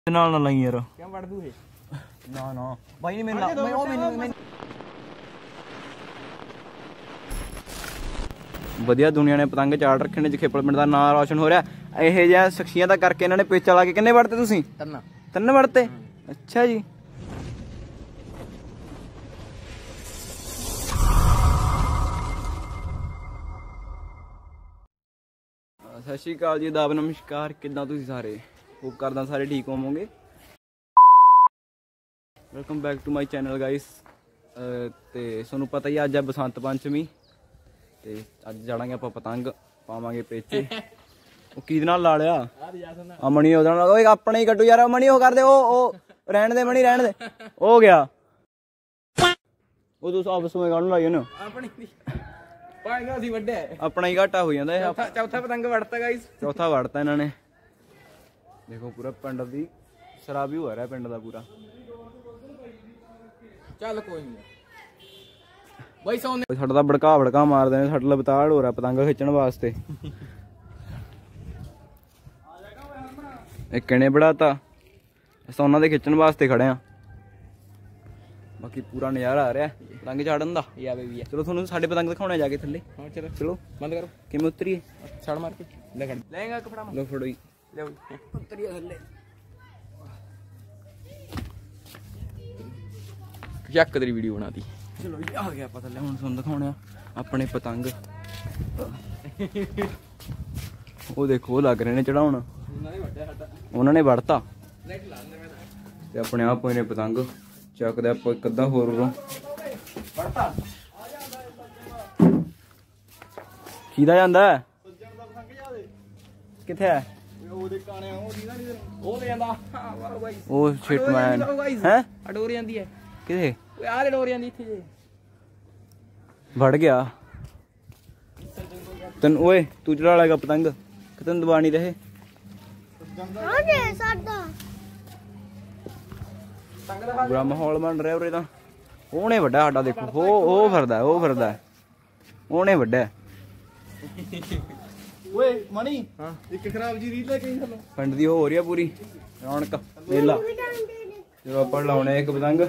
ਨਾਲ ਨਾ ਲਈ ਯਾਰ ਕਿਉਂ ਵੜ ਦੂ ਇਹ ਨਾ ਨਾ ਬਾਈ ਨੇ ਮੈਨੂੰ ਵਧੀਆ ਦੁਨੀਆ ਨੇ ਪਤੰਗ ਚਾੜ ਰੱਖੇ ਨੇ। ਜਖੇਪਲ ਪਿੰਡ ਦਾ ਨਾਂ ਰੌਸ਼ਨ ਹੋ ਰਿਹਾ ਇਹੋ ਜਿਹਾ ਸ਼ਖਸੀਆਂ ਦਾ ਕਰਕੇ। ਇਹਨਾਂ ਨੇ ਪੇਚਾ ਲਾ ਕੇ ਕਿੰਨੇ ਵੜਤੇ ਤੁਸੀਂ? ਤਿੰਨ ਵੜਤੇ। ਅੱਛਾ ਜੀ। ਸਤਿ ਸ਼੍ਰੀ ਅਕਾਲ ਜੀ, ਆਦਾਬ ਨਮਸਕਾਰ। ਕਿੱਦਾਂ ਤੁਸੀਂ ਸਾਰੇ? ਹੋਪ ਕਰਦਾ ਸਾਰੇ ਠੀਕ ਹੋਵੋਗੇ। Welcome back to my channel guys. ਤੇ ਤੁਹਾਨੂੰ ਪਤਾ ਹੀ ਅੱਜ ਆ ਬਸੰਤ ਪੰਚਮੀ ਤੇ ਅੱਜ ਜਾਣਾਂਗੇ ਆਪਾਂ ਪਤੰਗ ਪਾਵਾਂਗੇ ਪੇਚੇ। ਉਹ ਕਿਹਦੇ ਨਾਲ ਲਾ ਲਿਆ? ਅਮਣੀ ਉਹਦੇ ਨਾਲ। ਓਏ ਆਪਣੇ ਹੀ ਕੱਟੂ ਯਾਰ। ਅਮਣੀ ਉਹ ਕਰਦੇ ਉਹ ਰਹਿਣ ਦੇ ਮਣੀ ਰਹਿਣ ਦੇ। ਹੋ ਗਿਆ ਉਹ ਤੂੰ ਆਪਸ ਵਿੱਚ ਕਾਹਨੂੰ ਲਾਈ ਉਹਨੂੰ? ਆਪਣੀ ਪਾਏਗਾ ਸੀ ਵੱਡੇ ਆਪਣਾ ਹੀ ਘਾਟਾ ਹੋ ਜਾਂਦਾ ਇਹ। ਚੌਥਾ ਪਤੰਗ ਵੜਤਾ ਗਾਇਸ। ਚੌਥਾ ਵੜਤਾ ਇਹਨਾਂ ਨੇ। ਦੇਖੋ ਪੂਰਾ ਪਿੰਡ ਦੀ ਸ਼ਰਾਬੀ ਹੋ ਰਿਹਾ ਪਿੰਡ ਦਾ ਪੂਰਾ। ਚੱਲ ਕੋਈ ਨਹੀਂ ਬਾਈ ਸੌਣ ਸਾਡਾ ਤਾਂ ਬੜਕਾ ਮਾਰਦੇ ਨੇ। ਸਾਡਾ ਲਬਤਾੜ ਹੋ ਰਿਹਾ ਪਤੰਗ ਖਿੱਚਣ ਵਾਸਤੇ। ਇੱਕ ਕਿਨੇ ਬੜਾਤਾ ਅਸੀਂ ਉਹਨਾਂ ਦੇ ਖਿੱਚਣ ਵਾਸਤੇ ਖੜੇ ਆ। ਬਾਕੀ ਪੂਰਾ ਨਜ਼ਾਰਾ ਆ ਰਿਹਾ ਪਤੰਗ ਚਾੜਨ ਦਾ। ਚਲੋ ਤੁਹਾਨੂੰ ਸਾਡੇ ਪਤੰਗ ਦਿਖਾਉਣੇ ਜਾ ਕੇ ਥੱਲੇ। ਹਾਂ ਚਲੋ ਬੰਦ ਕਰੋ। ਕਿਵੇਂ ਉਤਰੀਏ? ਛੜ ਮਾਰ ਕੇ ਲੈ ਖੜ ਲੈਗਾ ਕਪੜਾ ਲੋ ਫੜੋ ਜੀ। ਲੈ ਉਤਰੀਏ ਥੱਲੇ। ਚੱਕ ਤੇਰੀ ਵੀਡੀਓ ਬਣਾਤੀ। ਚਲੋ ਜੀ ਆ ਗਿਆ ਆਪਾਂ ਥੱਲੇ। ਹੁਣ ਤੁਹਾਨੂੰ ਦਿਖਾਉਣੇ ਆ ਆਪਣੇ ਪਤੰਗ। ਉਹ ਦੇਖੋ ਉਹ ਲੱਗ ਰਹੇ ਨੇ ਚੜਾਉਣ। ਉਹਨਾਂ ਨੇ ਵੜਤਾ ਤੇ ਆਪਣੇ ਆਪ ਹੋਏ ਨੇ ਪਤੰਗ ਚੱਕਦੇ। ਆਪਾਂ ਇੱਕ ਅੱਧਾ ਹੋਰ ਕਿਹਦਾ ਜਾਂਦਾ? ਕਿੱਥੇ ਹੈ ਉਹ ਸ਼ਿਟਮੈਨ? ਹੈ ਅਡੋਰ ਜਾਂਦੀ ਹੈ ਕਿਥੇ? ਓਏ ਆਹ ਡੋਰ ਜਾਂਦੀ ਇੱਥੇ ਜੇ ਵੜ ਗਿਆ ਤੈਨੂੰ। ਓਏ ਤੂੰ ਚੜਾ ਲੇਗਾ ਪਤੰਗ ਕਿ ਤੈਨੂੰ ਦਬਾ ਨਹੀਂ ਰਹੇ? ਬੁਰਾ ਮਾਹੌਲ ਬਣ ਰਿਹਾ ਉਰੇ ਤਾਂ। ਉਹਨੇ ਵੱਡਾ ਸਾਡਾ ਦੇਖੋ। ਉਹ ਫਿਰਦਾ ਉਹਨੇ ਵੱਡਾ। ਓਏ ਮਣੀ ਇੱਕ ਖਰਾਬ ਜੀ ਰੀਲ ਲੈ ਕੇ ਥੱਲੋਂ ਪਿੰਡ ਦੀ ਹੋ ਰਹੀ ਆ ਪੂਰੀ ਰੌਣਕ ਮੇਲਾ। ਜਦੋਂ ਆਪਾਂ ਲਾਉਣੇ ਇੱਕ ਪਤੰਗ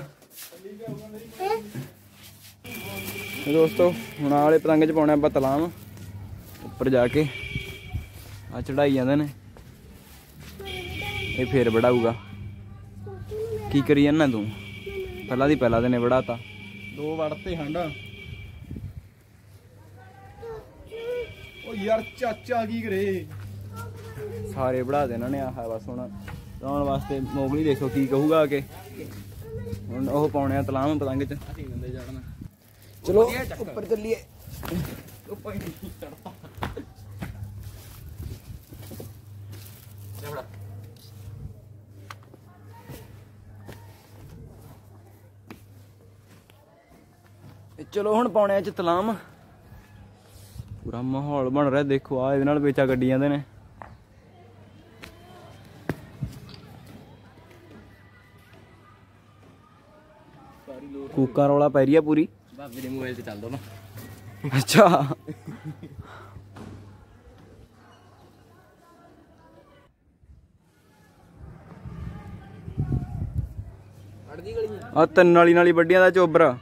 ਦੋਸਤੋ। ਹੁਣ ਆਹ ਵਾਲੇ ਪਤੰਗ ਚ ਪਾਉਣੇ ਆਪਾਂ ਤਲਾਮ। ਉੱਪਰ ਜਾ ਕੇ ਆ ਚੜਾਈ ਜਾਂਦੇ ਨੇ। ਇਹ ਫੇਰ ਵੜਾਊਗਾ। ਕੀ ਕਰੀ ਜਾਂਦਾ ਤੂੰ? ਪਹਿਲਾਂ ਦੇ ਨੇ ਵੜਾਤਾ। ਦੋ ਵੜਤੇ ਹੰਡਾ। ਓ ਯਾਰ ਚਾਚਾ ਕੀ ਕਰੇ? ਸਾਰੇ ਵੜਾ ਦੇ ਇਹਨਾਂ ਨੇ। ਆਹ ਬਸ ਹੁਣ ਲਾਉਣ ਵਾਸਤੇ ਮੋਗਲੀ ਦੇਖੋ ਕੀ ਕਹੂਗਾ ਆ ਕੇ। ਹੁਣ ਉਹ ਪਾਉਣੇ ਆ ਤਲਾਮ ਪਤੰਗ ਚ। ਚਲੋ ਉੱਪਰ ਚੱਲੀਏ। ਚਲੋ ਹੁਣ ਪਾਉਣੇ ਚ ਤਲਾਮ। ਪੂਰਾ ਮਾਹੌਲ ਬਣ ਰਿਹਾ ਦੇਖੋ। ਆ ਇਹਦੇ ਨਾਲ ਵੇਚਾ ਗੱਡੀ ਜਾਂਦੇ ਨੇ। ਕੂਕਾਂ ਰੌਲਾ ਪੈ ਰਹੀ ਆ ਪੂਰੀ। ਬਾਬੇ ਦੇ ਮੋਬਾਈਲ ਤੇ ਚੱਲਦਾ ਨਾ। ਅੱਛਾ ਅੜਦੀ ਗਲੀ ਆ ਤਿੰਨ ਵਾਲੀ ਨਾਲ ਹੀ ਵੱਡੀਆਂ ਦਾ ਚੋਬਰ।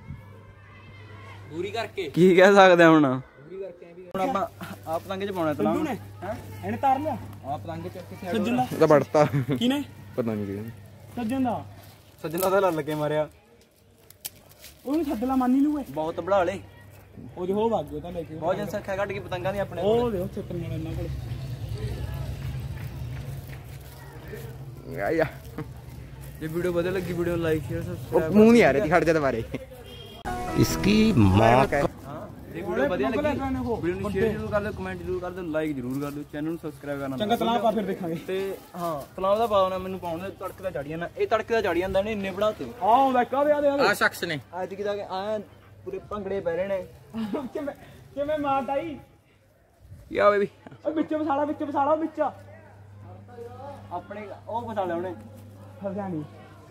ਦੂਰੀ ਕਰਕੇ ਕੀ ਕਹਿ ਸਕਦੇ ਹੁਣ? ਦੂਰੀ ਕਰਕੇ ਹੁਣ ਆਪਾਂ ਆ ਪਤੰਗ ਚ ਪਾਉਣਾ ਤਲਾਮ। ਹੈ ਇਹਨੇ ਤਾਰ ਲਿਆ ਆ ਪਤੰਗ ਚ ਕਿੱਥੇ ਸੱਜਣ ਦਾ। ਉਹਦਾ ਵੜਤਾ ਕਿਨੇ? ਪਤਾ ਨਹੀਂ ਕਿਹਨੇ। ਸੱਜਣ ਦਾ ਦਾ ਲੱਲ ਕੇ ਮਾਰਿਆ। ਉਹਨੂੰ ਛੱਡ ਲਾ ਮੰਨੀ ਲੂਏ। ਬਹੁਤ ਬੜਾ ਲੈ ਉਹਦੇ ਹੋ ਵਗ ਗਿਆ ਤਾਂ ਲੈ ਕੇ। ਬਹੁਤ ਜਨਸੰਖਿਆ ਘੱਟ ਗਈ ਪਤੰਗਾਂ ਦੀ ਆਪਣੇ। ਉਹ ਦੇਖੋ ਛੱਤਰ ਨਾਲ ਇਹਨਾਂ ਕੋਲ। ਯਾ ਜੇ ਵੀਡੀਓ ਵਧੀਆ ਲੱਗੀ ਵੀਡੀਓ ਲਾਈਕ ਸ਼ੇਅਰ ਸਬਸਕ੍ਰਾਈਬ। ਮੂੰਹ ਨਹੀਂ ਆ ਰਿਹਾ ਖੜ ਜਾ ਦੁਬਾਰੇ। ਇਸकी ਮਾਂ ਜੇ ਵੀਡੀਓ ਵਧੀਆ ਲੱਗੀ ਵੀਡੀਓ ਨੂੰ ਸ਼ੇਅਰ ਜ਼ਰੂਰ ਕਰ ਦਿਓ, ਕਮੈਂਟ ਜ਼ਰੂਰ ਕਰ ਦਿਓ, ਲਾਈਕ ਜ਼ਰੂਰ ਕਰ ਦਿਓ, ਚੈਨਲ ਨੂੰ ਸਬਸਕ੍ਰਾਈਬ ਕਰਨਾ। ਚੰਗਾ ਤਲਾਬ ਪਾ ਫਿਰ ਦੇਖਾਂਗੇ। ਤੇ ਹਾਂ ਤਲਾਬ ਦਾ ਪਾਉਣਾ ਮੈਨੂੰ ਪਾਉਣਾ। ਤੜਕੇ ਦਾ ਚੜੀ ਜਾਂਦਾ। ਇਹ ਤੜਕੇ ਦਾ ਚੜੀ ਜਾਂਦਾ ਨੇ ਇੰਨੇ ਬਣਾਤੇ। ਆਉਂਦਾ ਕਾਵੇ ਆ ਸ਼ਖਸ ਨੇ ਅੱਜ ਕਿਦਾ ਆ ਪੂਰੇ ਭੰਗੜੇ ਪੈ ਰਹੇ ਨੇ। ਕਿਵੇਂ ਮਾਰ ਆਈ? ਯਾ ਬੇਬੀ ਓਏ ਵਿੱਚ ਵਸਾਲਾ ਵਿੱਚ ਆਪਣੇ ਉਹ ਫਸਾ ਲਿਆ ਉਹਨੇ। ਫਸਿਆ ਨਹੀਂ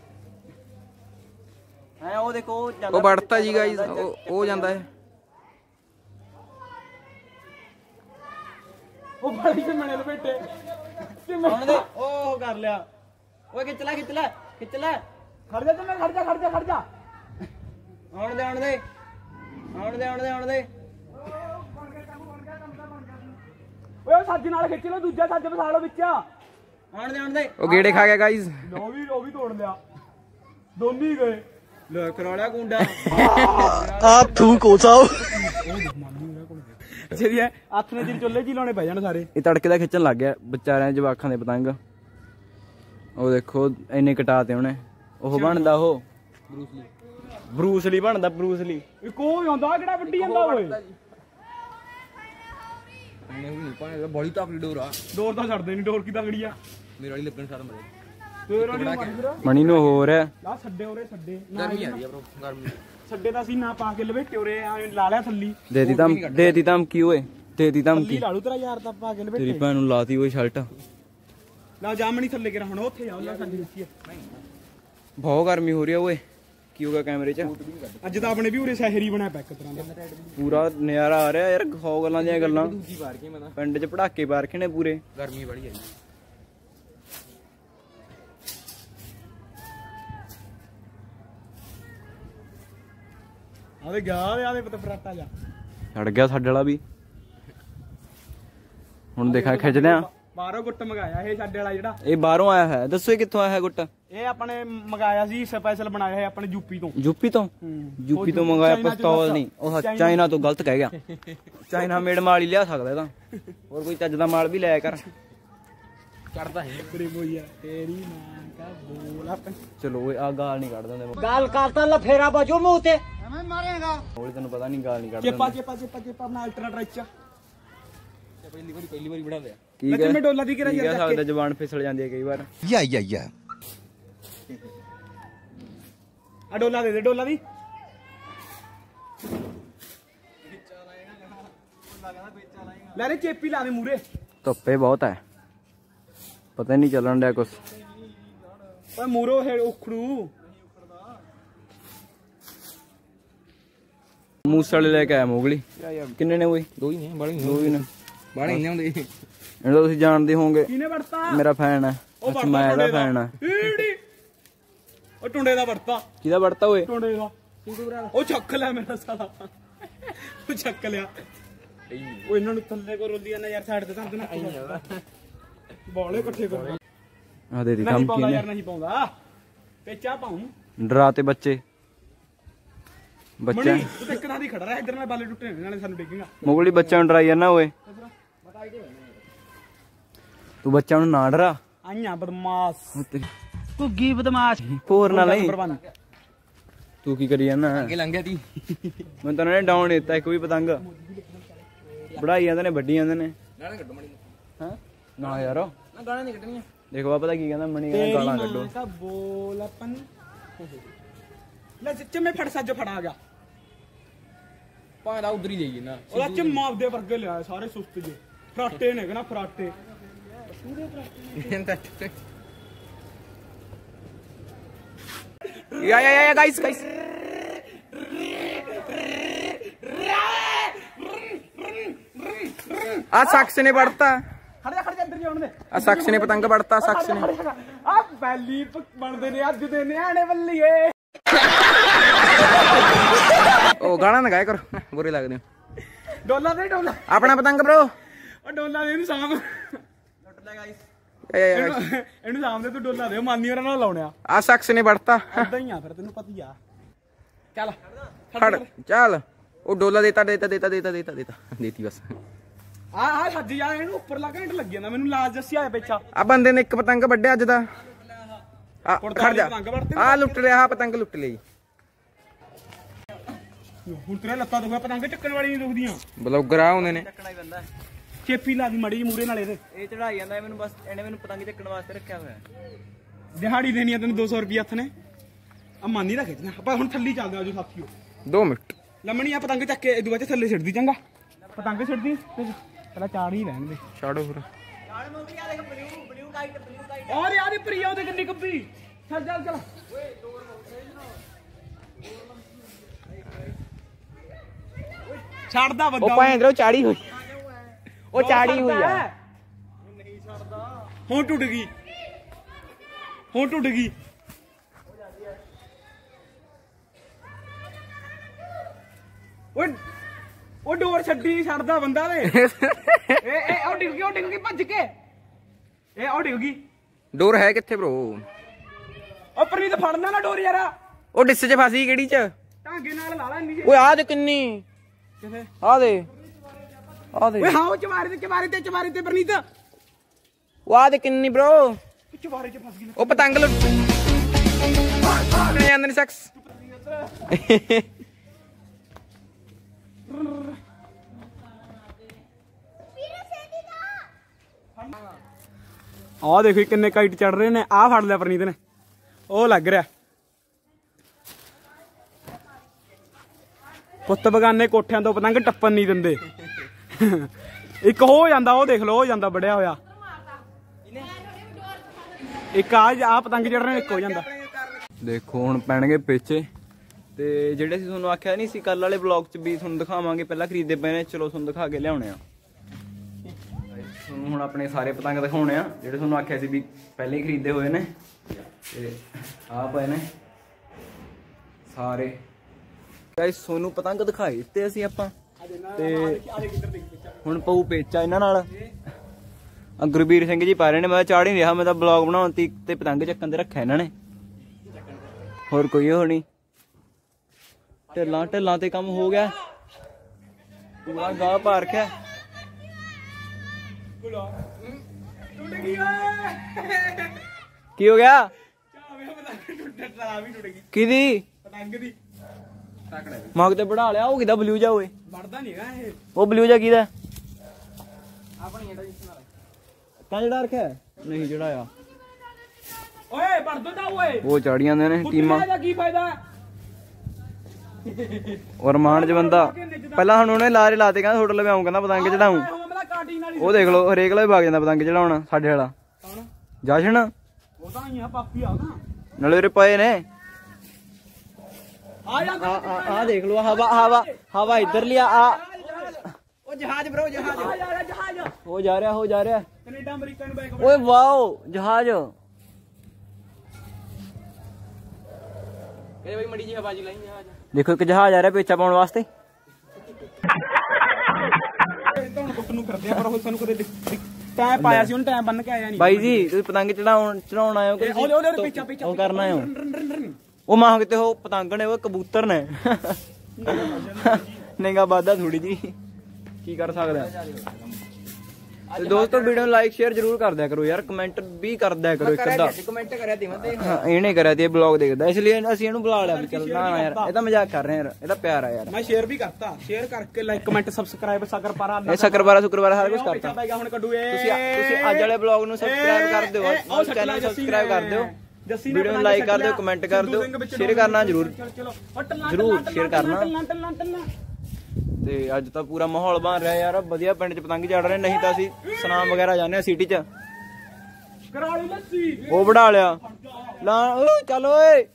ਹੈ ਉਹ ਦੇਖੋ ਉਹ ਵੜਤਾ ਜੀ ਗਾਈਸ। ਉਹ ਜਾਂਦਾ ਹੈ। ਉਹ ਬੜੀ ਤੇ ਮਣੇ ਲਪੇਟੇ ਉਹਨੇ ਉਹ ਕਰ ਲਿਆ। ਓਏ ਖਿੱਚ ਲੈ ਖਿੱਚ ਲੈ ਖਿੱਚ ਲੈ ਖੜ ਜਾ ਜੰਮੇ ਖੜ ਜਾ ਖੜ ਜਾ ਖੜ ਜਾ ਆਉਣ ਦੇ ਆਉਣ ਦੇ ਆਉਣ ਦੇ ਆਉਣ ਦੇ ਆਉਣ ਦੇ ਓਏ ਉਹ ਸੱਜ ਨਾਲ ਖਿੱਚ ਲਓ ਦੂਜਾ ਸੱਜ ਫਸਾ ਲਓ ਵਿੱਚ ਆਉਣ ਦੇ ਆਉਣ ਦੇ ਉਹ ਗੇੜੇ ਖਾ ਗਿਆ ਗਾਈਸ ਉਹ ਵੀ ਤੋੜ ਲਿਆ ਦੋਨੀ ਗਏ ਲੈ ਕਰਾ ਲਿਆ ਗੁੰਡਾ आप थू को साओ ਜਿਹੜੀ ਹੱਥ ਨੇ ਦਿਨ ਚੁੱਲ੍ਹੇ 'ਚ ਹੀ ਲਾਉਣੇ ਪੈ ਜਾਣ ਸਾਰੇ ਇਹ ਤੜਕੇ ਦਾ ਖਿੱਚਣ ਲੱਗ ਗਿਆ ਵਿਚਾਰਿਆਂ ਜਵਾਖਾਂ ਦੇ ਪਤੰਗ ਉਹ ਦੇਖੋ ਇੰਨੇ ਕਟਾਤੇ ਉਹਨੇ ਉਹ ਬਣਦਾ ਉਹ ਬਰੂਸਲੀ ਬਣਦਾ ਬਰੂਸਲੀ ਇੱਕ ਉਹ ਆਉਂਦਾ ਕਿਹੜਾ ਵੱਡੀ ਜਾਂਦਾ ਓਏ बड़ी तकड़ी डोर आ ਡੋਰ ਤਾਂ ਛੱਡਦੇ ਨਹੀਂ ਡੋਰ ਕੀ ਤਗੜੀ ਆ मेरे वाली लगन सारा मरे ਤੇਰਾ ਨਹੀਂ ਮਣੀ ਨੂੰ ਹੋਰ ਹੈ ਲਾ ਛੱਡੇ ਉਰੇ ਛੱਡੇ गर्मी आ रही है ब्रो गर्मी ਛੱਡੇ ਤਾਂ ਅਸੀਂ ਨਾ ਪਾ ਕੇ ਲਵੇਟੇ ਉਰੇ ਐਂ ਲਾ ਲਿਆ ਥੱਲੀ ਦੇਤੀ ਧਮਕੀ ਓਏ ਦੇਤੀ ਧਮਕੀ ਥੱਲੀ ਲਾ ਲੂ ਤੇਰਾ ਯਾਰ ਤਾਂ ਪਾ ਕੇ ਤੇਰੀ ਲਵੇਟੇ ਭੈਣ ਨੂੰ ਲਾਤੀ ਓਏ ਸ਼ਰਟ ਲਾ ਜਾਮਣੀ ਥੱਲੇ ਕੇ ਹੁਣ ਉੱਥੇ ਜਾ ਉਹਲਾ ਸਾਡੀ ਦਿੱਤੀ ਬਹੁਤ ਗਰਮੀ ਹੋ ਰਹੀ ਆ ਓਏ ਕੀ ਹੋ ਗਿਆ ਕੈਮਰੇ 'ਚ ਅੱਜ ਤਾਂ ਆਪਣੇ ਵੀ ਉਰੇ ਸ਼ਹਿਰੀ ਬਣਿਆ ਪਿਆ ਇੱਕ ਤਰ੍ਹਾਂ ਦਾ ਪੂਰਾ ਨਜ਼ਾਰਾ ਆ ਰਿਹਾ ਯਾਰ 100 ਗੱਲਾਂ ਦੀਆਂ ਗੱਲਾਂ दूजी बार के मैं ਪਿੰਡ 'ਚ ਪੜਾਕੇ ਪਾ ਰੱਖੇ ਨੇ ਪੂਰੇ गर्मी बड़ी आई ਆਦੇ ਗਿਆ ਆਦੇ ਪਤਾ ਫਰਾਟਾ ਜਾ ਛੜ ਗਿਆ ਸਾਡੇ ਵਾਲਾ ਵੀ ਹੁਣ ਦੇਖਾਂ ਖਿੱਚਦੇ ਆ ਬਾਹਰੋਂ ਗੁੱਟ ਮੰਗਾਇਆ ਇਹ ਸਾਡੇ ਵਾਲਾ ਜਿਹੜਾ ਇਹ ਬਾਹਰੋਂ ਆਇਆ ਹੈ ਦੱਸੋ ਇਹ ਕਿੱਥੋਂ ਆਇਆ ਹੈ ਗੁੱਟ ਇਹ ਆਪਣੇ ਮੰਗਾਇਆ ਸੀ ਸਪੈਸ਼ਲ ਬਣਾਇਆ ਹੈ ਆਪਣੇ ਯੂਪੀ ਤੋਂ ਯੂਪੀ ਤੋਂ ਯੂਪੀ ਤੋਂ ਮੰਗਾਇਆ ਪਿਸਤੌਲ ਨਹੀਂ ਉਹ ਚਾਈਨਾ ਤੋਂ ਗਲਤ ਕਹਿ ਗਿਆ ਚਾਈਨਾ ਮੇਡ ਮਾਲ ਹੀ ਲਿਆ ਸਕਦਾ ਇਹ ਤਾਂ ਹੋਰ ਕੋਈ ਚੱਜ ਦਾ ਮਾਲ ਵੀ ਲਿਆ ਕਰ करता है ਤੇਰੀ ਬੋਈਆ ਤੇਰੀ ਮਾਂ ਕਾ ਬੋਲ ਆਪਨ ਚਲੋ ਓਏ ਆ ਗਾਲ ਨਹੀਂ ਕੱਢ ਦਿੰਦੇ गाल काटता लफेरा बजो मुंह ते ਹੋਲੇ ਤੈਨੂੰ ਪਤਾ ਨਹੀਂ ਗਾਲ ਨਹੀਂ ਕੱਢ ਚੇਪਾ ਦਿੰਦੇ ਚੇਪਾ ਚੇਪਾ ਚੇਪਾ ਆਪਣਾ ਅਲਟਰਾ ਟਰੈਚ पहली बार बढ़ा दिया ਕੀ ਮੈਂ ਕਿਵੇਂ ਡੋਲਾ ਦੀ ਕੀ ਕਰਾਈ ਕਹਿ ਯਾਰ ਸਕਦਾ ਜ਼ਬਾਨ ਫਿਸਲ ਜਾਂਦੀ ਹੈ ਕਈ ਵਾਰ या ਆ ਡੋਲਾ ਦੇ ਡੋਲਾ ਦੀ ਲੈ ਰੇ ਚੇਪੀ ਲਾ ਦੇ ਮੂਰੇ ਧੁੱਪੇ ਬਹੁਤ ਹੈ ਪਤਾ ਨਹੀਂ ਚੱਲਣ ਡਿਆ ਕੁਛ ਓਏ ਮੂਰੋ ਹੈ ਉਖੜੂ ਮੂਸੇ ਵਾਲੇ ਲੈ ਕੇ ਆਇਆ ਮੋਗਲੀ ਕਿੰਨੇ ਨੇ ਓਏ दो ही नहीं बड़े ਦੋ ਹੀ ਨੇ बड़े नहीं होंगे ਇਹਨਾਂ ਦਾ ਤੁਸੀਂ ਜਾਣਦੇ ਹੋਵੋਗੇ ਕਿਨੇ ਵੜਤਾ ਮੇਰਾ ਫੈਨ ਹੈ ਉਹ ਮੈਂ ਇਹਦਾ ਫੈਨ ਹੈ ਈੜੀ ਉਹ ਟੁੰਡੇ ਦਾ ਵੜਤਾ ਕਿਹਦਾ ਵੜਤਾ ਓਏ ਟੁੰਡੇ ਦਾ ਉਹ ਚੱਕ ਲਿਆ ਮੇਰਾ ਸਾਲਾ ਉਹ ਚੱਕ ਲਿਆ ਉਹ ਇਹਨਾਂ ਨੂੰ ਥੱਲੇ ਕੋ ਰੋਲੀਆਂ ਨਾ ਯਾਰ ਸਾਈਡ ਤੇ ਧਰ ਦੇਣਾ ਬੋਲੇ ਇਕੱਠੇ ਕਰੋ ਆ ਦੇ ਦੀ ਨਹੀਂ ਕੰਮ ਪਾਉਂਦਾ ਕੀ ਯਾਰ ਨੇ ਨਹੀਂ ਪਾਉਂਦਾ ਪੇਚਾ ਪਾਉਂ ਡਰਾਤੇ ਬੱਚੇ ਬੱਚਾ ਮਣੀ ਤੂੰ ਤਾਂ ਇੱਕ ਥਾਂ ਦੀ ਖੜਾ ਰਹਿ ਇਧਰ ਨਾਲ ਬਾਲੇ ਟੁੱਟੇ ਨੇ ਨਾਲੇ ਸਾਨੂੰ ਡਿੱਗੇਗਾ ਮੋਗਲੀ ਬੱਚਿਆਂ ਨੂੰ ਡਰਾਈ ਜਾਂਦਾ ਓਏ ਤੂੰ ਬੱਚਿਆਂ ਨੂੰ ਨਾ ਡਰਾ ਆਈਆਂ ਬਦਮਾਸ਼ ਉਹ ਤੇਰੀ ਘੁੱਗੀ ਬਦਮਾਸ਼ ਹੋਰ ਨਾ ਲਈ ਨੰਬਰ 1 ਤੂੰ ਕੀ ਕਰੀ ਜਾਂਦਾ आगे लंघ गया थी ਮੈਂ ਤਾਂ ਉਹਨੇ ਡਾਊਨ ਦਿੱਤਾ ਇੱਕ ਵੀ ਪਤੰਗ ਬੜਾਈ ਜਾਂਦੇ ਨੇ ਵੱਡੀ ਜਾਂਦੇ ਨੇ गाना कटो मणि ਹਾਂ ਨਾ ਯਾਰ ना गाना नहीं कटनी ਦੇਖੋ ਆ ਪਤਾ ਕੀ ਕਹਿੰਦਾ ਮਣੀ ਕਹਿੰਦਾ ਗਾਲਾਂ ਕੱਢੋ का बोल अपन ਲੈ ਜਿੱਚ ਮੈਂ ਫੜ ਸੱਜ ਫੜਾ ਗਿਆ पादा उधर ही जाइए ना ਉਹਦਾ ਚੰਮਾ ਆਪਦੇ ਵਰਗੇ ਲਿਆ ਸਾਰੇ ਸੁਸਤ ਜੇ ਫਰਾਟੇ ਨੇ ਕਹਿੰਦਾ ਫਰਾਟੇ ਯਾ ਗਾਇਸ ਆ ਸ਼ਖਸ ਨੇ ਵੜਤਾ ਖੜ ਜਾ ਅੰਦਰ ਜਾਉਣ ਦੇ ਆ ਸ਼ਖਸ ਨੇ ਪਤੰਗ ਵੜਤਾ ਸ਼ਖਸ ਨੇ ਆ ਬੈਲੀ ਬਣਦੇ ਨੇ ਅੱਜ ਦੇ ਨਿਆਣੇ ਬੱਲੀਏ ਉਹ ਗਾਣਾ ਨਾ ਗਾਇਆ ਕਰੋ ਬੁਰੇ ਲੱਗਦੇ ਡੋਲਾ ਦੇ ਡੋਲਾ ਆਪਣਾ ਪਤੰਗ ਬ్రో ਉਹ ਡੋਲਾ ਦੇ ਇਹਨੂੰ ਸਾਂਭ ਲੁੱਟ ਲੈ ਗਾਇਸ ਇਹਨੂੰ ਸਾਂਭ ਦੇ ਤੂੰ ਡੋਲਾ ਦੇ ਮਾਨੀ ਹੋਰਾਂ ਨਾਲ ਲਾਉਣਿਆ ਆ ਸ਼ਖਸ ਨੇ ਵੜਤਾ ਏਦਾਂ ਹੀ ਆ ਫਿਰ ਤੈਨੂੰ ਪਤਾ ਹੀ ਆ ਚੱਲ ਖੜ ਚੱਲ ਉਹ ਡੋਲਾ ਦੇਤਾ ਦੇਤੀ ਬਸ ਆ ਸੱਜ ਜਾ ਇਹਨੂੰ ਉੱਪਰ ਲਾ ਘੰਟ ਲੱਗ ਜਾਂਦਾ ਮੈਨੂੰ ਲਾਜ ਜੱਸੀ ਆਇਆ ਪਿੱਛਾ ਆ ਬੰਦੇ ਨੇ ਇੱਕ ਪਤੰਗ ਵੱਢਿਆ ਅੱਜ ਦਾ ਆ ਖੜ ਜਾ ਆ ਲੁੱਟ ਲਿਆ ਆ ਪਤੰਗ ਲੁੱਟ ਲਈ ਹੁਣ ਤੇਰੇ ਲੱਤਾਂ ਦੁਖਾ ਪਤੰਗ ਚੱਕਣ ਵਾਲੀ ਨਹੀਂ ਦੁਖਦੀਆਂ ਬਲੌਗਰ ਆ ਹੁੰਦੇ ਨੇ ਚੱਕਣਾ ਹੀ ਪੈਂਦਾ ਚੇਪੀ ਲਾ ਦੀ ਮੜੀ ਜੀ ਮੂਰੇ ਨਾਲ ਇਹਦੇ ਇਹ ਚੜਾਈ ਜਾਂਦਾ ਮੈਨੂੰ ਬਸ ਇਹਨੇ ਮੈਨੂੰ ਪਤੰਗ ਚੱਕਣ ਵਾਸਤੇ ਰੱਖਿਆ ਹੋਇਆ ਦਿਹਾੜੀ ਦੇਣੀ ਆ ਤੈਨੂੰ 200 ਰੁਪਏ ਹੱਥ ਨੇ ਆ ਮਾਨੀ ਦਾ ਖਿੱਚਣਾ ਆਪਾਂ ਹੁਣ ਥੱਲੇ ਚੱਲਦੇ ਆ ਜੋ ਸਾਥੀਓ 2 ਮਿੰਟ ਲੰਮਣੀ ਆ ਪਤੰਗ ਚੱਕ ਕੇ ਇਦੋਂ ਬਾਅਦ ਥੱਲੇ ਛੱਡਦੀ ਚੰਗਾ ਪਤੰਗ ਛੱਡਦੀ ਪਹਿਲਾਂ ਚਾੜ ਹੀ ਰਹਿਣ ਦੇ ਛਾੜੋ ਫਿਰ ਔਰ ਯਾਰ ਇਹ ਪ੍ਰਿਆ ਉਹਦੇ ਕਿੰਨੀ ਕੱਬੀ ਚੱਲ ਚੱਲ ਚੱਲ ਛੱਡਦਾ ਵੱਡਾ ਉਹ ਭਾਂ ਇਧਰੋਂ ਚਾੜੀ ਹੋਈ ਉਹ ਚਾੜੀ ਹੋਈ ਆ ਹੁਣ ਟੁੱਟ ਗਈ ਹੁਣ ਟੁੱਟ ਗਈ। ਓਏ ਉਹ ਡੋਰ ਛੱਡੀ ਛੱਡਦਾ ਬੰਦਾ ਵੇ। ਇਹ ਉਹ ਡਿੱਗ ਗਈ ਭੱਜ ਕੇ। ਇਹ ਉਹ ਡਿੱਗ ਗਈ। ਡੋਰ ਹੈ ਕਿੱਥੇ ਬ్రో? ਉਹ ਪ੍ਰੀਤ ਫੜਨਾ ਨਾ ਡੋਰ ਯਾਰ। ਉਹ ਡਿੱਸ ਚ ਫਸੀ ਕਿਹੜੀ ਚ? ਢਾਂਗੇ ਨਾਲ ਲਾ ਲੈ ਇੰਨੀ। ਓਏ ਆ ਦੇ ਕਿੰਨੀ। ਕਿਥੇ? ਆ ਦੇ ਓਏ ਹਾਂ ਉਹ ਚਵਾਰੇ ਤੇ ਪ੍ਰੀਤ। ਉਹ ਆ ਦੇ ਕਿੰਨੀ ਬ్రో? ਚਵਾਰੇ ਚ ਫਸ ਗਈ। ਉਹ ਪਤੰਗ ਲੁੱਟ ਜਾਂਦੇ ਨੇ ਸ਼ਖਸ। ਆਹ ਦੇਖੋ ਕਿੰਨੇ ਕਾਈਟ ਚੜ ਰਹੇ ਨੇ। ਆਹ ਫੜ ਲਿਆ ਪ੍ਰਨੀਤ ਨੇ। ਉਹ ਲੱਗ ਰਿਹਾ। ਪੁੱਤ ਬਗਾਨੇ ਕੋਠਿਆਂ ਤੋਂ ਪਤੰਗ ਟੱਪਣ ਨਹੀਂ ਦਿੰਦੇ। ਇੱਕ ਹੋ ਜਾਂਦਾ, ਉਹ ਦੇਖ ਲਓ, ਹੋ ਜਾਂਦਾ ਬੜਿਆ ਹੋਇਆ। ਇੱਕ ਆ ਪਤੰਗ ਚੜ ਰਹੇ, ਇੱਕ ਹੋ ਜਾਂਦਾ। ਦੇਖੋ ਹੁਣ ਪੈਣਗੇ ਪਿੱਛੇ। ਤੇ ਜਿਹੜੇ ਅਸੀਂ ਤੁਹਾਨੂੰ ਆਖਿਆ ਨਹੀਂ ਸੀ ਕੱਲ ਵਾਲੇ ਵਲੌਗ 'ਚ ਵੀ ਤੁਹਾਨੂੰ ਦਿਖਾਵਾਂਗੇ, ਪਹਿਲਾਂ ਖਰੀਦੇ ਪਏ ਨੇ। ਚਲੋ ਤੁਹਾਨੂੰ ਦਿਖਾ ਕੇ ਲਿਆਉਣੇ ਆ। ਤੁਹਾਨੂੰ ਹੁਣ ਆਪਣੇ ਸਾਰੇ ਪਤੰਗ ਦਿਖਾਉਣੇ ਆ ਜਿਹੜੇ ਤੁਹਾਨੂੰ ਆਖਿਆ ਸੀ ਵੀ ਪਹਿਲੇ ਹੀ ਖਰੀਦੇ ਹੋਏ ਨੇ। ਤੇ ਆਹ ਪਏ ਨੇ ਸਾਰੇ ਗਾਇਸ। ਤੁਹਾਨੂੰ ਪਤੰਗ ਦਿਖਾਏ ਦਿੱਤੇ ਅਸੀਂ ਆਪਾਂ। ਤੇ ਹੁਣ ਪਊ ਪੇਚਾ ਇਹਨਾਂ ਨਾਲ। ਗੁਰਬੀਰ ਸਿੰਘ ਜੀ ਪਾ ਰਹੇ ਨੇ। ਮੈਂ ਚਾੜ ਹੀ ਰਿਹਾ, ਮੈਂ ਤਾਂ ਬਲੌਗ ਬਣਾਉਣ ਤੇ ਪਤੰਗ ਚੱਕਣ ਤੇ ਰੱਖਿਆ ਇਹਨਾਂ ਨੇ। ਹੋਰ ਕੋਈ ਉਹ ਨਹੀਂ। ਢਿੱਲਾਂ ਤੇ ਕੰਮ ਹੋ ਗਿਆ ਪੂਰਾ। ਗਾਹ ਪਾ ਰੱਖਿਆ। ਕੀ ਹੋ ਗਿਆ? ਕਿਹਦੀ? ਮਗ ਤੇ ਬੜਾ ਲਿਆ। ਉਹ ਕਿਹਦਾ ਬਲੂ ਜਾ? ਓਏ ਵੜਦਾ ਨਹੀਂ ਹੈਗਾ ਇਹ। ਉਹ ਬਲੂ ਜਾ ਕਿਹਦਾ? ਆਪਣੀ ਇਹਦਾ ਜਿਸ ਨਾਲ ਕਾਂ ਜਿਹੜਾ ਰੱਖਿਆ? ਨਹੀਂ ਚੜਾਇਆ। ਓਏ ਵੜਦਾ ਤਾਂ ਓਏ। ਉਹ ਚੜ ਜਾਂਦੇ ਨੇ ਟੀਮਾਂ। ਇਹਦਾ ਕੀ ਫਾਇਦਾ? ਔਰ ਮਾਨ ਚ ਬੰਦਾ ਪਹਿਲਾਂ ਹੁਣ ਉਹਨੇ ਲਾਰੇ ਲਾਤੇ, ਕਹਿੰਦਾ ਤੁਹਾਡੇ ਲਵੇ ਆਉਂ, ਕਹਿੰਦਾ ਪਤੰਗ ਚੜਾਉਂ। ਉਹ ਦੇਖ ਲਓ ਹਰੇਕ ਲਈ ਵਗ ਜਾਂਦਾ ਪਤੰਗ ਚੜਾਉਣ। ਸਾਡੇ ਵਾਲਾ ਜਸ਼ਨ ਉਹ ਤਾਂ ਹੀ ਆ ਪਾਪੀ ਆ ਨਾ। ਨਾਲੇ ਉਰੇ ਪਏ ਨੇ। ਆ ਦੇਖ ਲਓ ਹਵਾ ਇੱਧਰ ਲਿਆ। ਉਹ ਜਹਾਜ਼ ਬ్రో, ਜਹਾਜ਼ ਹੋ ਜਾ ਰਿਹਾ ਕੈਨੇਡਾ ਅਮਰੀਕਾ ਨੂੰ ਬੈਕ। ਓਏ ਵਾਓ ਜਹਾਜ਼। ਇਹ ਬਈ ਮੜੀ ਜੀ ਹਵਾ ਜੀ ਲਾਈ ਜਹਾਜ਼। ਦੇਖੋ ਇੱਕ ਜਹਾਜ਼ ਆ ਰਿਹਾ ਪੇਚਾ ਪਾਉਣ ਵਾਸਤੇ। ਧੌਣ ਕੁੱਟ ਨੂੰ ਕਰਦੇ ਆ ਪਰ ਉਹ ਸਾਨੂੰ ਕਦੇ ਟਾਈਮ ਪਾਇਆ ਸੀ, ਉਹਨੂੰ ਟਾਈਮ ਬੰਨ ਕੇ ਆਇਆ ਨਹੀਂ। ਬਾਈ ਜੀ ਤੁਸੀਂ ਪਤੰਗ ਚੜਾਉਣ ਆਏ ਹੋ ਕਿ ਉਹ ਕਰਨਾ ਆਏ ਹੋ? ਉਹ ਮਾਂ ਕਿਤੇ ਉਹ ਪਤੰਗ ਨੇ, ਉਹ ਕਬੂਤਰ ਨੇ। ਨਿਗਾ ਬਾਦਾ ਥੋੜੀ ਜੀ ਕੀ ਕਰ ਸਕਦਾ। ਤੇ ਦੋਸਤੋ ਵੀਡੀਓ ਨੂੰ ਲਾਈਕ ਸ਼ੇਅਰ ਜਰੂਰ ਕਰ ਦਿਆ ਕਰੋ ਯਾਰ। ਕਮੈਂਟ ਵੀ ਕਰ ਦਿਆ ਕਰੋ ਇੱਕ ਅੱਧਾ। ਕਮੈਂਟ ਕਰਿਆ ਤੀ ਮੈਂ। ਇਹਨੇ ਕਰਿਆ ਤੀ, ਬਲੌਗ ਦੇਖਦਾ ਇਸ ਲਈ ਅਸੀਂ ਇਹਨੂੰ ਬੁਲਾ ਲਿਆ ਵੀ ਚੱਲ। ਨਾ ਯਾਰ ਇਹ ਤਾਂ ਮਜ਼ਾਕ ਕਰ ਰਹੇ ਯਾਰ, ਇਹਦਾ ਪਿਆਰ ਆ ਯਾਰ। ਮੈਂ ਸ਼ੇਅਰ ਵੀ ਕਰਤਾ। ਸ਼ੇਅਰ ਕਰਕੇ ਲਾਈਕ ਕਮੈਂਟ ਸਬਸਕ੍ਰਾਈਬ ਸ਼ਕਰਪਾਰਾ ਇਹ ਸ਼ੁੱਕਰਵਾਰ ਸਾਰਾ ਕੁਝ ਕਰਤਾ। ਹੁਣ ਕੱਢੂ ਇਹ। ਤੁਸੀਂ ਅੱਜ ਵਾਲੇ ਬਲੌਗ ਨੂੰ ਸਬਸਕ੍ਰਾਈਬ ਕਰ ਦਿਓ। ਉਸ ਚੈਨਲ ਨੂੰ ਸਬਸਕ੍ਰਾਈਬ ਕਰ ਦਿਓ। ਵੀਡੀਓ ਨੂੰ ਲਾਈਕ ਕਰ ਦਿਓ, ਕਮੈਂਟ ਕਰ ਦਿਓ, ਸ਼ੇਅਰ ਕਰਨਾ ਜਰੂਰ ਸ਼ੇਅਰ ਕਰਨਾ। ਤੇ ਅੱਜ ਤਾਂ ਪੂਰਾ ਮਾਹੌਲ ਬਣ ਰਿਹਾ ਯਾਰ। ਵਧੀਆ ਪਿੰਡ 'ਚ ਪਤੰਗ ਚੜ ਰਹੇ। ਨਹੀਂ ਤਾਂ ਅਸੀਂ ਸਨਾਮ ਵਗੈਰਾ ਜਾਂਦੇ ਆ ਸਿਟੀ 'ਚ। ਉਹ ਵੜਾ ਲਿਆ ਚੱਲ ਓਏ।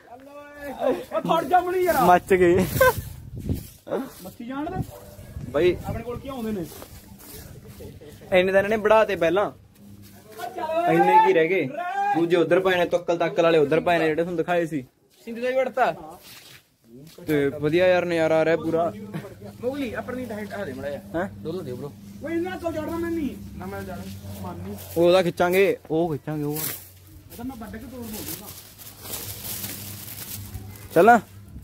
ਮੱਚ ਗਏ ਮੱਛੀ ਜਾਣ ਦੇ ਬਈ। ਆਪਣੇ ਕੋਲ ਕੀ ਆਉਂਦੇ ਨੇ? ਇੰਨੇ ਤਾਂ ਇਹਨਾਂ ਨੇ ਵੜਾਤੇ ਪਹਿਲਾਂ। ਇੰਨੇ ਕੀ ਰਹਿ ਗਏ। ਦੂਜੇ ਉਧਰ ਪਏ ਨੇ, ਤੱਕਲ ਵਾਲੇ ਉਧਰ ਪਏ ਨੇ ਜਿਹੜੇ ਤੁਹਾਨੂੰ ਦਿਖਾਏ ਸੀ। ਸਿੰਧੂ ਦਾ ਹੀ ਵੜਤਾ। ਤੇ ਵਧੀਆ ਯਾਰ ਨਜ਼ਾਰਾ ਆ ਰਿਹਾ ਪੂਰਾ। ਮੋਗਲੀ ਆਪਣੀ ਡਾਈਟ ਆ ਦੇ ਮੜਾ ਜਾ। ਹੈ ਦੋ ਦੇ ਬ్రో। ਓਏ ਇਹਨਾਂ ਤੋਂ ਚੜਨਾ ਮੈਂ ਨਹੀਂ ਨਾ। ਮੈਂ ਜਾਣਾ ਮਾਨੀ। ਉਹਦਾ ਖਿੱਚਾਂਗੇ ਉਹ ਇਹਦਾ ਮੈਂ ਵੱਢ ਕੇ ਤੋੜ ਦੂੰਗਾ। ਚੱਲ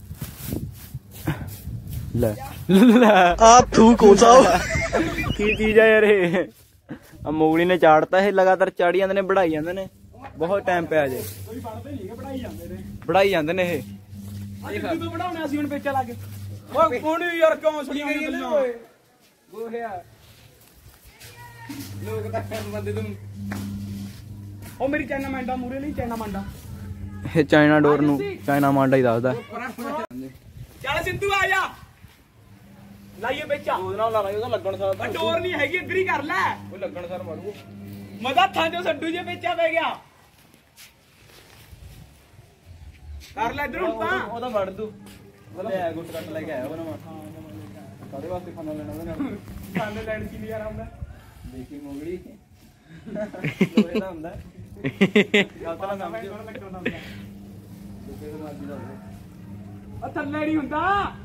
ਲੈ ਆਪ ਤੂੰ ਕੋਸਾ ਕੀ ਚੀਜ਼ ਆ ਯਾਰ ਇਹ। ਆ ਮੋਗਲੀ ਨੇ ਚਾੜਤਾ। ਇਹ ਲਗਾਤਾਰ ਚਾੜੀ ਜਾਂਦੇ ਨੇ, ਵੜਾਈ ਜਾਂਦੇ ਨੇ। ਬਹੁਤ ਟਾਈਮ ਪਿਆ ਜੇ। ਕੋਈ ਪੜਦੇ ਨਹੀਂ ਕਿ ਵੜਾਈ ਜਾਂਦੇ ਨੇ ਇਹ। ਜਦੋਂ ਬਣਾਉਣਾ ਸੀ ਹੁਣ ਪੇਚਾ ਲਾ ਕੇ। ਓਏ ਕੋਣ ਯਾਰ ਕਿਉਂ ਸੁਣੀਆਂ ਗੱਲਾਂ ਓਏ ਗੋਹਿਆ। ਲੋਕ ਤਾਂ ਬੰਦੇ ਤੂੰ। ਉਹ ਮੇਰੀ ਚਾਈਨਾ ਮਾਂਡਾ ਮੂਰੇ ਲਈ। ਚਾਈਨਾ ਮਾਂਡਾ ਇਹ ਚਾਈਨਾ ਡੋਰ ਨੂੰ ਚਾਈਨਾ ਮਾਂਡਾ ਹੀ ਦੱਸਦਾ। ਚੱਲ ਸਿੰਧੂ ਆ ਜਾ। ਲਾਈਏ ਪੇਚਾ। ਉਹਦੇ ਨਾਲ ਲਾ ਲਾਈ, ਉਹਦਾ ਲੱਗਣ ਸਾਰ। ਡੋਰ ਨਹੀਂ ਹੈਗੀ, ਇੱਧਰ ਹੀ ਕਰ ਲੈ। ਉਹ ਲੱਗਣ ਸਾਰ ਮਾਰੂ। ਮਜ਼ਾ ਥਾਂ ਜੋ ਸੱਡੂ ਜੇ ਪੇਚਾ ਪੈ ਗਿਆ। ਕਰ ਲੈ ਇਧਰ ਹੁਣ ਤਾਂ। ਉਹਦਾ ਵੜ ਦੂ। ਲੈ ਗੁੱਟ ਕੱਟ ਲੈ ਕੇ ਆਇਆ ਉਹ ਨਾ। ਕਾਦੇ ਵਾਸਤੇ ਖਾਣਾ ਲੈਣਾ ਉਹਦੇ ਨਾਲ? ਖਾਣੇ ਲੈਣ ਕੀ ਲਿਆ ਆਉਂਦਾ। ਦੇਖੀ ਮੋਗਲੀ ਲੋਹੇ ਦਾ ਹੁੰਦਾ। ਗਲਤ ਨਾ ਸਮਝਿਓ ਆ ਥੱਲੇ ਨਹੀਂ ਹੁੰਦਾ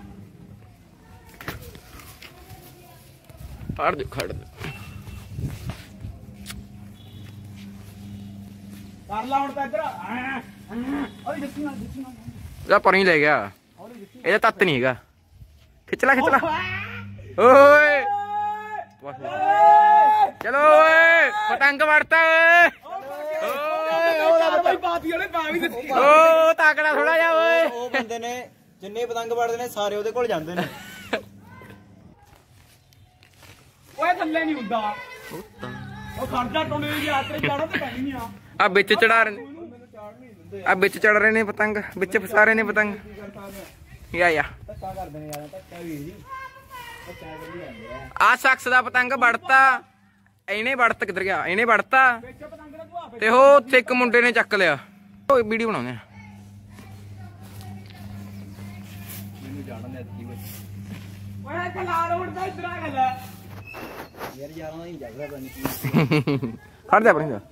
ਖੜ ਜਾ ਕਰ ਲਾ ਹੁਣ ਤਾਂ ਇੱਧਰ ਓਏ ਜੱਸੀ ਨਾਲ ਜਾ ਪਰੀ ਲੈ ਗਿਆ ਇਹਦਾ ਤੱਤ ਨਹੀਂ ਹੈਗਾ ਖਿੱਚ ਲੈ ਓਏ ਚਲੋ ਓਏ ਪਤੰਗ ਵੜਤਾ ਬਈ ਬਾਤੀ ਉਹਨੇ ਪਾ ਵੀ ਦਿੱਤੀ ਓ ਤਾਕੜਾ ਥੋੜਾ ਜਾ ਓਏ ਉਹ ਬੰਦੇ ਨੇ ਜਿੰਨੇ ਪਤੰਗ ਵੜਦੇ ਨੇ ਸਾਰੇ ਉਹਦੇ ਕੋਲ ਜਾਂਦੇ ਨੇ ਓਏ ਥੱਲੇ ਨਹੀਂ ਹੁੰਦਾ ਉਹ ਖੜਦਾ ਟੋਲੇ ਦੀ ਯਾਤਰਾ ਚੜ੍ਹਨ ਤੇ ਪੈਣੀ ਆ ਆ ਵਿੱਚ ਚੜਾ ਰਹੇ ਨੇ ਆ ਵਿੱਚ ਚੜ ਰਹੇ ਨੇ ਪਤੰਗ ਵਿੱਚ ਫਸਾ ਰਹੇ ਨੇ ਪਤੰਗ ਯਾ ਧੱਕਾ ਕਰਦੇ ਨੇ ਯਾਰ ਧੱਕਾ ਵੀਰ ਜੀ ਧੱਕਾ ਕਰੀ ਜਾਂਦੇ ਆ ਆ ਸ਼ਖਸ ਦਾ ਪਤੰਗ ਵੜਤਾ ਇਹਨੇ ਵੜਤਾ ਕਿੱਧਰ ਗਿਆ ਇਹਨੇ ਵੜਤਾ ਤੇ ਉਹ ਉੱਥੇ ਇੱਕ ਮੁੰਡੇ ਨੇ ਚੱਕ ਲਿਆ ਉਹ ਵੀਡੀਓ ਬਣਾਉਂਦੇ ਆ ਮੈਨੂੰ ਜਾਣਨ ਦੇ ਅੱਧੀ ਓਏ ਕਲਾਰ ਉੜਦਾ ਇਧਰ ਆ ਗੱਲ ਯਾਰ ਯਾਰਾਂ ਦਾ ਹੀ ਜਗਦਾ ਬਣ ਕੀ ਖੜ ਜਾ ਪਰਿੰਦਾ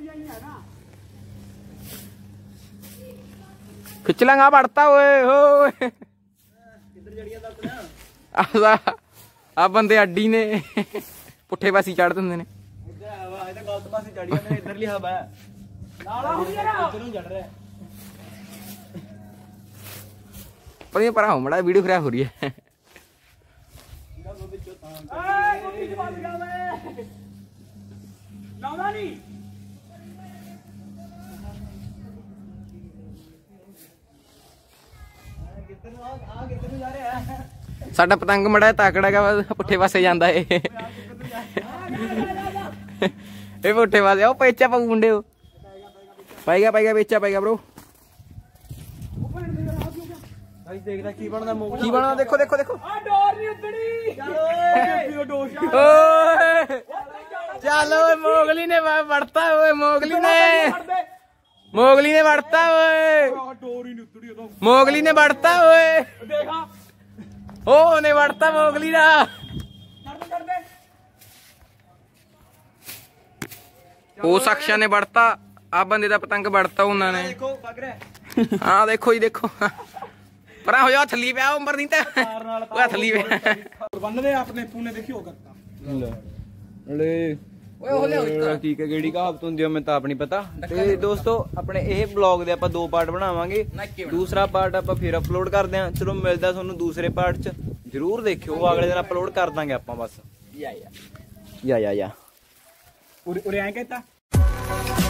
ਖਿੱਚ ਲਾਂਗਾ ਵੜਤਾ ਓਏ ਹੋਏ ਕਿੱਧਰ ਜੜੀਆਂ ਦਾ ਆਪਣਾ ਆ ਬੰਦੇ ਅੱਡੀ ਨੇ ਪੁੱਠੇ ਪਾਸੇ ਚੜ ਦਿੰਦੇ ਨੇ ਇੱਧਰ ਹਵਾ ਇਹ ਤਾਂ ਗਲਤ ਪਾਸੇ ਚੜੀ ਜਾਂਦੇ ਨੇ ਇੱਧਰਲੀ ਹਵਾ ਹੈ ਨਾਲਾ ਹੁਣ ਯਾਰ ਇੱਧਰ ਨੂੰ ਚੜ ਰਿਹਾ ਪਰ ਹੋ ਮੜਾ ਵੀਡੀਓ ਖਰਾਬ ਹੋ ਰਹੀ ਹੈ ਏ ਕੋਈ ਜਵਾਬ ਗਾ ਵੇ ਲਾਉਣਾ ਨਹੀਂ ਕਿੱਧਰ ਨੂੰ ਆ ਕਿੱਧਰ ਨੂੰ ਜਾ ਰਿਹਾ ਹੈ ਸਾਡਾ ਪਤੰਗ ਮੜਾ ਤਾਕੜਾ ਗਾ ਪੁੱਠੇ ਪਾਸੇ ਜਾਂਦਾ ਏ ਇਹ ਪੁੱਠੇ ਪਾਸੇ ਉਹ ਪੇਚਾ ਪਾਉ ਮੁੰਡੇ ਉਹ ਪਾਏਗਾ ਪੇਚਾ ਪਾਏਗਾ ਬ్రో ਗਾਇਸ ਦੇਖਦਾ ਕੀ ਬਣਦਾ ਮੂਵੀ ਕੀ ਬਣਦਾ ਦੇਖੋ ਆ ਡੋਰ ਨਹੀਂ ਉੱਡਣੀ ਚਲੋ ਡੋਸ਼ ਓਏ ਚੱਲ ਓਏ ਮੋਗਲੀ ਨੇ ਵੜਤਾ ਓਏ ਮੋਗਲੀ ਨੇ ਵੜਤਾ ਓਏ ਡੋਰ ਹੀ ਨਹੀਂ ਉੱਡਣੀ ਉਦੋਂ ਮੋਗਲੀ ਨੇ ਵੜਤਾ ਓਏ ਦੇਖਾ ਉਹਨੇ ਵੜਤਾ ਮੋਗਲੀ ਦਾ ਕਰਦੇ ਉਹ ਸ਼ਖਸਾਂ ਨੇ ਵੜਤਾ ਆ ਬੰਦੇ ਦਾ ਪਤੰਗ ਵੜਤਾ ਉਹਨਾਂ ਨੇ ਦੇਖੋ ਪੱਗ ਰਿਹਾ ਹਾਂ ਦੇਖੋ ਜੀ ਦੇਖੋ ਪਰਾਂ ਹੋ ਜਾ ਥੱਲੀ ਪਿਆ ਉਮਰ ਨਹੀਂ ਤਾਂ ਉਹ ਥੱਲੀ ਪਿਆ ਬੰਨਦੇ ਆਪਣੇ ਪੂਨੇ ਦੇਖਿਓ ਕਰਤਾ ਲੈ ਓਏ ਉਹ ਲਿਆਓ ਕੀ ਕਿਹੜੀ ਕਹਾਵਤ ਹੁੰਦੀ ਆ ਮੈਨੂੰ ਤਾਂ ਆਪ ਨਹੀਂ ਪਤਾ ਤੇ ਦੋਸਤੋ ਆਪਣੇ ਇਹ ਵਲੌਗ ਦੇ ਆਪਾਂ 2 ਪਾਰਟ ਬਣਾਵਾਂਗੇ ਦੂਸਰਾ ਪਾਰਟ ਆਪਾਂ ਫਿਰ ਅਪਲੋਡ ਕਰਦੇ ਆਂ ਚਲੋ ਮਿਲਦਾ ਤੁਹਾਨੂੰ ਦੂਸਰੇ ਪਾਰਟ 'ਚ ਜਰੂਰ ਦੇਖਿਓ ਅਗਲੇ ਦਿਨ ਅਪਲੋਡ ਕਰ ਦਾਂਗੇ ਆਪਾਂ ਬਸ ਯਾ ਯਾ ਉਰੇ ਐਂ ਕਹਿਤਾ